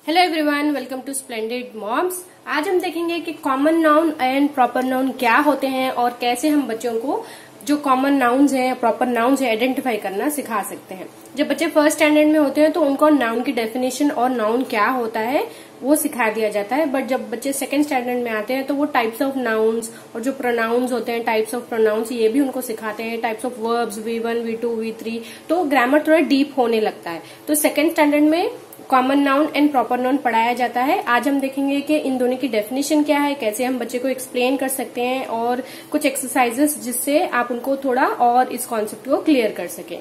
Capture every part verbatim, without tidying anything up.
Hello everyone, welcome to splendid moms. आज हम देखेंगे कि common noun and proper noun क्या होते हैं और कैसे हम बच्चों को जो कॉमन नाउन्स हैं, प्रॉपर नाउन्स है, आइडेंटिफाई करना सिखा सकते हैं। जब बच्चे फर्स्ट स्टैंडर्ड में होते हैं तो उनको नाउन की डेफिनेशन और नाउन क्या होता है वो सिखा दिया जाता है। बट जब बच्चे सेकंड स्टैंडर्ड में आते हैं तो वो टाइप्स ऑफ नाउन्स और जो प्रोनाउंस होते हैं, टाइप्स ऑफ प्रोनाउंस, ये भी उनको सिखाते हैं। Types of verbs, V one, V two, V three, तो ग्रामर थोड़ा डीप होने लगता है। तो सेकंड स्टैंडर्ड में common noun and proper noun पढ़ाया जाता है। आज हम देखेंगे कि इन दोनों की डेफिनेशन क्या है, कैसे हम बच्चे को एक्सप्लेन कर सकते हैं और कुछ एक्सरसाइजेस जिससे आप उनको थोड़ा और इस कॉन्सेप्ट को क्लियर कर सकें।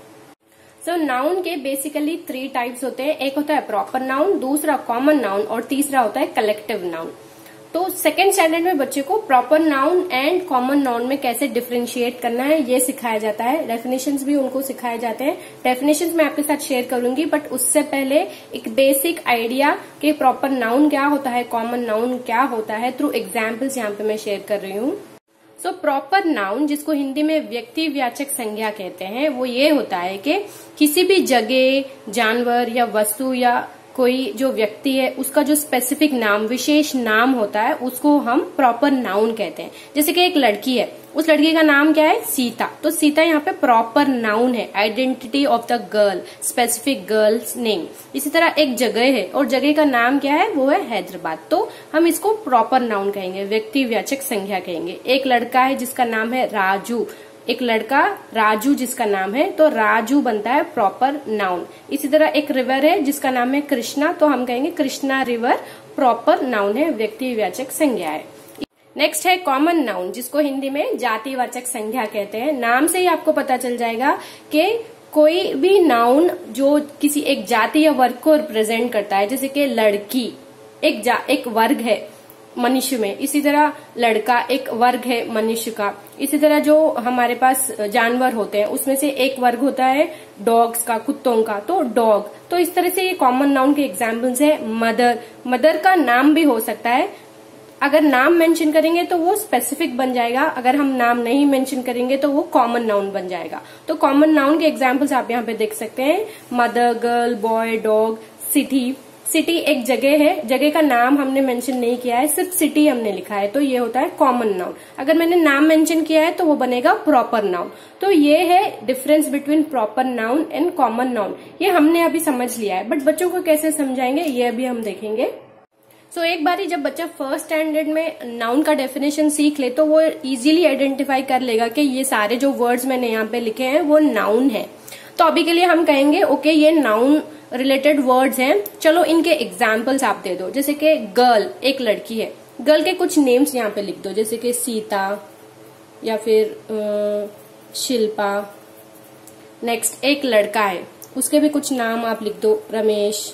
सो so, नाउन के बेसिकली थ्री टाइप्स होते हैं। एक होता है प्रॉपर नाउन, दूसरा कॉमन नाउन और तीसरा होता है कलेक्टिव नाउन। तो सेकेंड स्टैंडर्ड में बच्चे को proper noun and common noun में कैसे डिफरेंशिएट करना है ये सिखाया जाता है। डेफिनेशंस भी उनको सिखाए जाते हैं। डेफिनेशंस मैं आपके साथ शेयर करूंगी, बट उससे पहले एक बेसिक आइडिया कि प्रॉपर नाउन क्या होता है, कॉमन नाउन क्या होता है, थ्रू एग्जाम्पल्स यहाँ पे मैं शेयर कर रही हूँ। सो प्रॉपर नाउन, जिसको हिंदी में व्यक्तिवाचक संज्ञा कहते हैं, वो ये होता है कि किसी भी जगह, जानवर या वस्तु या कोई जो व्यक्ति है उसका जो स्पेसिफिक नाम, विशेष नाम होता है, उसको हम प्रॉपर नाउन कहते हैं। जैसे कि एक लड़की है, उस लड़की का नाम क्या है? सीता। तो सीता यहाँ पे प्रॉपर नाउन है, identity of the girl, specific girl's name. इसी तरह एक जगह है और जगह का नाम क्या है? वो है हैदराबाद। तो हम इसको प्रॉपर नाउन कहेंगे, व्यक्तिवाचक संज्ञा कहेंगे। एक लड़का है जिसका नाम है राजू, एक लड़का राजू जिसका नाम है, तो राजू बनता है प्रॉपर नाउन। इसी तरह एक रिवर है जिसका नाम है कृष्णा, तो हम कहेंगे कृष्णा रिवर, प्रॉपर नाउन है, व्यक्तिवाचक संज्ञा है। नेक्स्ट है कॉमन नाउन, जिसको हिंदी में जातिवाचक संज्ञा कहते हैं। नाम से ही आपको पता चल जाएगा कि कोई भी नाउन जो किसी एक जाति या वर्ग को रिप्रेजेंट करता है। जैसे कि लड़की एक जा, एक वर्ग है मनुष्य में, इसी तरह लड़का एक वर्ग है मनुष्य का। इसी तरह जो हमारे पास जानवर होते हैं उसमें से एक वर्ग होता है डॉग्स का, कुत्तों का, तो डॉग। तो इस तरह से ये कॉमन नाउन के एग्जाम्पल्स है। मदर, मदर का नाम भी हो सकता है। अगर नाम मेंशन करेंगे तो वो स्पेसिफिक बन जाएगा, अगर हम नाम नहीं मेंशन करेंगे तो वो कॉमन नाउन बन जाएगा। तो कॉमन नाउन के एग्जाम्पल्स आप यहाँ पे देख सकते हैं, mother, girl, boy, dog. City, city एक जगह है, जगह का नाम हमने मेंशन नहीं किया है, सिर्फ सिटी हमने लिखा है, तो ये होता है कॉमन नाउन। अगर मैंने नाम मेंशन किया है तो वो बनेगा प्रॉपर नाउन। तो ये है difference between proper noun and common noun. ये हमने अभी समझ लिया है, बट बच्चों को कैसे समझाएंगे ये अभी हम देखेंगे। सो so, एक बारी जब बच्चा फर्स्ट स्टैंडर्ड में नाउन का डेफिनेशन सीख ले तो वो इजीली आइडेंटिफाई कर लेगा कि ये सारे जो वर्ड्स मैंने यहाँ पे लिखे हैं वो नाउन है। तो अभी के लिए हम कहेंगे ओके ये नाउन रिलेटेड वर्ड्स हैं, चलो इनके एग्जाम्पल्स आप दे दो। जैसे कि गर्ल एक लड़की है, गर्ल के कुछ नेम्स यहाँ पे लिख दो, जैसे कि सीता या फिर आ, शिल्पा। नेक्स्ट एक लड़का है, उसके भी कुछ नाम आप लिख दो, रमेश,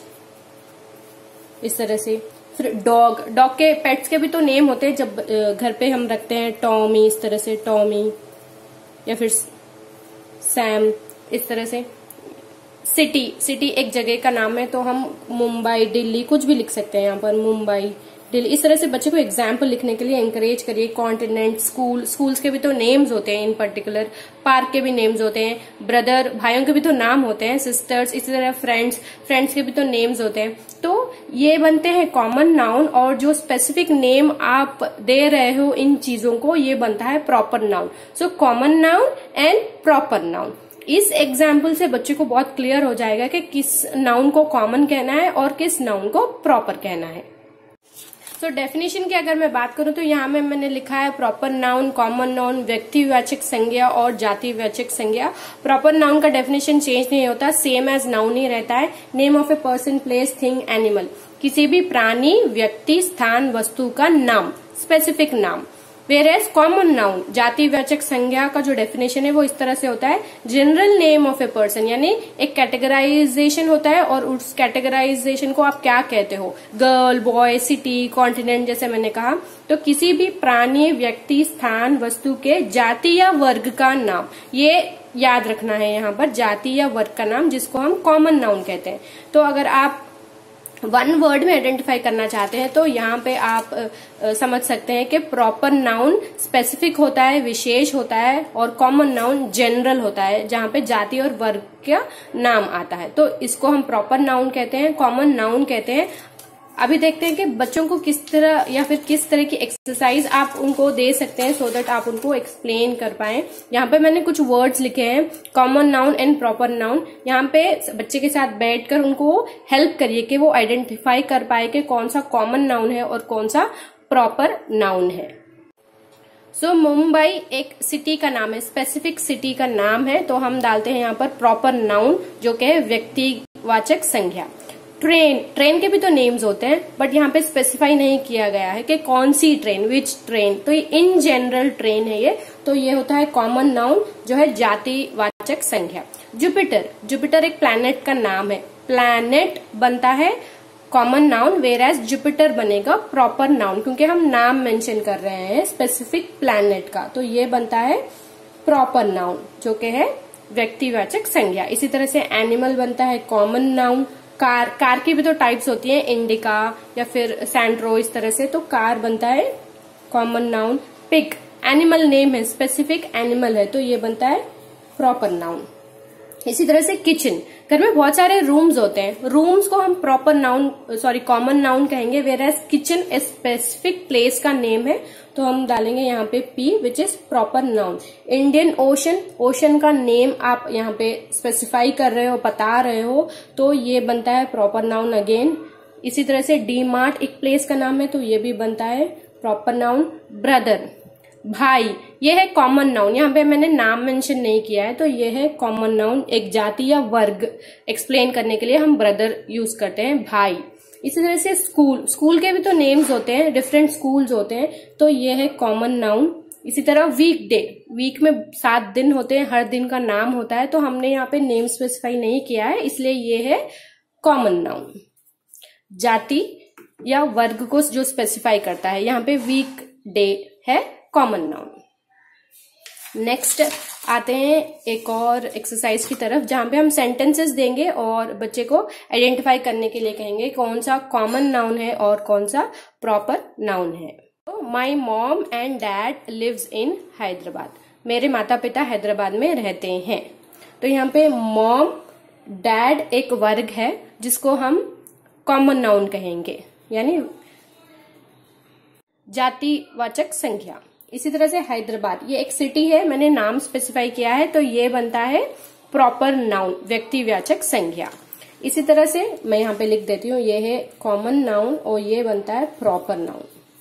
इस तरह से। फिर डॉग, डॉग के पेट्स के भी तो नेम होते हैं जब घर पे हम रखते हैं, टॉमी, इस तरह से टॉमी, या फिर सैम, इस तरह से। सिटी, सिटी एक जगह का नाम है, तो हम मुंबई, दिल्ली, कुछ भी लिख सकते हैं यहाँ पर, मुंबई, दिल्ली। इस तरह से बच्चे को एग्जाम्पल लिखने के लिए एंकरेज करिए। कॉन्टिनेंट, स्कूल, स्कूल्स के भी तो नेम्स होते हैं इन पर्टिकुलर, पार्क के भी नेम्स होते हैं, ब्रदर, भाइयों के भी तो नाम होते हैं, सिस्टर्स, इसी तरह फ्रेंड्स, फ्रेंड्स के भी तो नेम्स होते हैं। तो ये बनते हैं कॉमन नाउन, और जो स्पेसिफिक नेम आप दे रहे हो इन चीजों को, ये बनता है proper noun. So common noun and proper noun. इस एग्जाम्पल से बच्चे को बहुत क्लियर हो जाएगा कि किस नाउन को कॉमन कहना है और किस नाउन को प्रॉपर कहना है। सो so, डेफिनेशन की अगर मैं बात करूं तो यहाँ में मैंने लिखा है प्रॉपर नाउन, कॉमन नाउन, व्यक्तिवाचक संज्ञा और जातिवाचक संज्ञा। प्रॉपर नाउन का डेफिनेशन चेंज नहीं होता, सेम एज नाउन ही रहता है। Name of a person, place, thing, animal, किसी भी प्राणी, व्यक्ति, स्थान, वस्तु का नाम, स्पेसिफिक नाम। वेयर एज कॉमन नाउन, जातिवाचक संज्ञा का जो डेफिनेशन है वो इस तरह से होता है, general name of a person, यानी एक कैटेगराइजेशन होता है और उस कैटेगराइजेशन को आप क्या कहते हो, गर्ल, बॉय, सिटी, कॉन्टिनेंट, जैसे मैंने कहा। तो किसी भी प्राणी, व्यक्ति, स्थान, वस्तु के जाति या वर्ग का नाम, ये याद रखना है यहाँ पर, जाति या वर्ग का नाम, जिसको हम कॉमन नाउन कहते हैं। तो अगर आप वन वर्ड में आइडेंटिफाई करना चाहते हैं तो यहाँ पे आप आ, आ, समझ सकते हैं कि प्रॉपर नाउन स्पेसिफिक होता है, विशेष होता है, और कॉमन नाउन जनरल होता है जहाँ पे जाति और वर्ग का नाम आता है। तो इसको हम प्रॉपर नाउन कहते हैं, कॉमन नाउन कहते हैं। अभी देखते हैं कि बच्चों को किस तरह या फिर किस तरह की एक्सरसाइज आप उनको दे सकते हैं सो दैट आप उनको एक्सप्लेन कर पाए। यहाँ पे मैंने कुछ वर्ड्स लिखे हैं, common noun and proper noun. यहाँ पे बच्चे के साथ बैठकर उनको हेल्प करिए कि वो आइडेंटिफाई कर पाए कि कौन सा कॉमन नाउन है और कौन सा प्रॉपर नाउन है। सो so, मुंबई एक सिटी का नाम है, स्पेसिफिक सिटी का नाम है, तो हम डालते हैं यहाँ पर प्रॉपर नाउन जो कि है व्यक्तिवाचक संज्ञा। ट्रेन, ट्रेन के भी तो नेम्स होते हैं बट यहाँ पे स्पेसिफाई नहीं किया गया है कि कौन सी ट्रेन, विच ट्रेन, तो ये इन जनरल ट्रेन है ये, तो ये होता है कॉमन नाउन जो है जातिवाचक संज्ञा। जुपिटर, जुपिटर एक प्लैनेट का नाम है, प्लैनेट बनता है common noun, whereas Jupiter बनेगा प्रॉपर नाउन क्योंकि हम नाम मेंशन कर रहे हैं स्पेसिफिक प्लैनेट का, तो ये बनता है प्रॉपर नाउन जो कि है व्यक्तिवाचक संज्ञा। इसी तरह से एनिमल बनता है कॉमन नाउन। कार, कार की भी तो टाइप्स होती हैं, इंडिका या फिर सैंड्रो, इस तरह से, तो कार बनता है common noun. Pig animal name है, स्पेसिफिक एनिमल है, तो ये बनता है प्रॉपर नाउन। इसी तरह से किचन, घर में बहुत सारे रूम्स होते हैं, रूम्स को हम proper noun sorry common noun कहेंगे, whereas kitchen specific place का नेम है, तो हम डालेंगे यहाँ पे P which is proper noun. Indian ocean, ocean का नेम आप यहाँ पे स्पेसिफाई कर रहे हो, बता रहे हो, तो ये बनता है प्रॉपर नाउन अगेन। इसी तरह से डी मार्ट एक प्लेस का नाम है, तो ये भी बनता है प्रॉपर नाउन। ब्रदर, भाई, ये है कॉमन नाउन, यहाँ पे मैंने नाम मेंशन नहीं किया है, तो ये है कॉमन नाउन, एक जाति या वर्ग एक्सप्लेन करने के लिए हम ब्रदर यूज करते हैं, भाई। इसी तरह से स्कूल, स्कूल के भी तो नेम्स होते हैं, डिफरेंट स्कूल्स होते हैं, तो ये है कॉमन नाउन। इसी तरह वीक डे, वीक में सात दिन होते हैं, हर दिन का नाम होता है, तो हमने यहाँ पे नेम स्पेसिफाई नहीं किया है, इसलिए ये है कॉमन नाउन। जाति या वर्ग को जो स्पेसिफाई करता है, यहाँ पे वीक डे है कॉमन नाउन। नेक्स्ट आते हैं एक और एक्सरसाइज की तरफ जहां पे हम सेंटेंसेस देंगे और बच्चे को आइडेंटिफाई करने के लिए कहेंगे कौन सा कॉमन नाउन है और कौन सा प्रॉपर नाउन है। तो my mom and dad lives in Hyderabad, मेरे माता पिता हैदराबाद में रहते हैं, तो यहाँ पे मॉम डैड एक वर्ग है जिसको हम कॉमन नाउन कहेंगे, यानी जातिवाचक संज्ञा। इसी तरह से हैदराबाद, ये एक सिटी है, मैंने नाम स्पेसिफाई किया है, तो ये बनता है प्रॉपर नाउन, व्यक्तिवाचक संज्ञा। इसी तरह से मैं यहाँ पे लिख देती हूँ, ये है कॉमन नाउन और ये बनता है proper noun.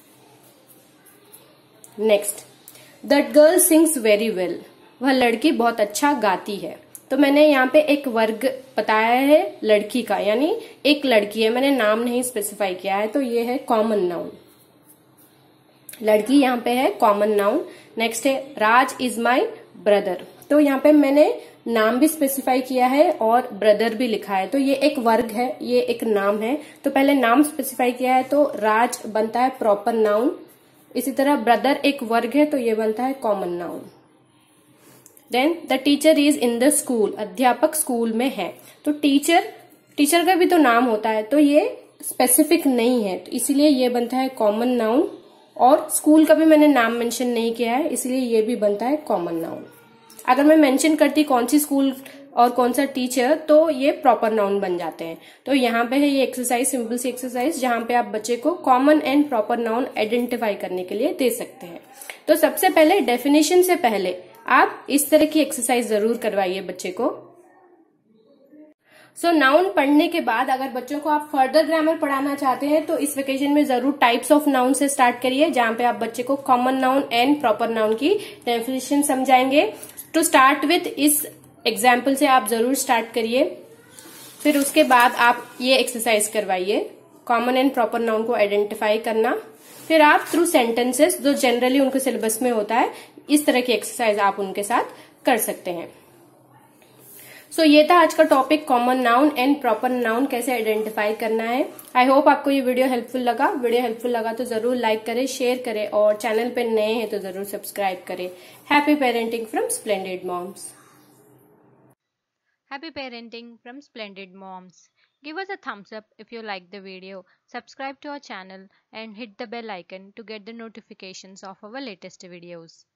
Next, that girl sings very well, वह लड़की बहुत अच्छा गाती है, तो मैंने यहाँ पे एक वर्ग बताया है लड़की का, यानी एक लड़की है, मैंने नाम नहीं स्पेसिफाई किया है, तो ये है कॉमन नाउन, लड़की यहाँ पे है कॉमन नाउन। नेक्स्ट है राज इज माई ब्रदर, तो यहाँ पे मैंने नाम भी स्पेसिफाई किया है और ब्रदर भी लिखा है, तो ये एक वर्ग है, ये एक नाम है, तो पहले नाम स्पेसिफाई किया है, तो राज बनता है प्रॉपर नाउन। इसी तरह ब्रदर एक वर्ग है, तो ये बनता है common noun. Then the teacher is in the school, अध्यापक स्कूल में है, तो टीचर, टीचर का भी तो नाम होता है, तो ये स्पेसिफिक नहीं है, तो इसीलिए ये बनता है कॉमन नाउन। और स्कूल का भी मैंने नाम मेंशन नहीं किया है, इसलिए ये भी बनता है कॉमन नाउन। अगर मैं मेंशन करती कौन सी स्कूल और कौन सा टीचर, तो ये प्रॉपर नाउन बन जाते हैं। तो यहाँ पे है ये एक्सरसाइज, सिंपल सी एक्सरसाइज, जहां पे आप बच्चे को common and proper noun identify करने के लिए दे सकते हैं। तो सबसे पहले डेफिनेशन से पहले आप इस तरह की एक्सरसाइज जरूर करवाइए बच्चे को। सो so, नाउन पढ़ने के बाद अगर बच्चों को आप फर्दर ग्रामर पढ़ाना चाहते हैं तो इस वेकेशन में जरूर टाइप्स ऑफ नाउन से स्टार्ट करिए, जहां पे आप बच्चे को common noun and proper noun की डेफिनेशन समझाएंगे। टू स्टार्ट विथ इस एग्जाम्पल से आप जरूर स्टार्ट करिए, फिर उसके बाद आप ये एक्सरसाइज करवाइए, कॉमन एंड प्रॉपर नाउन को आइडेंटिफाई करना, फिर आप थ्रू सेंटेंसेस जो जनरली उनके सिलेबस में होता है, इस तरह की एक्सरसाइज आप उनके साथ कर सकते हैं। सो so, ये था आज का topic, common noun and proper noun कैसे आइडेंटिफाई करना है। आई होप आपको ये वीडियो हेल्पफुल लगा। वीडियो हेल्पफुल लगा तो जरूर लाइक करें, शेयर करें और चैनल पे नए हैं तो जरूर सब्सक्राइब करें। Happy parenting from splendid moms. Happy parenting from Splendid Moms. Give us a thumbs up if you like the video, subscribe to our channel and hit the bell icon to get the notifications of our latest videos.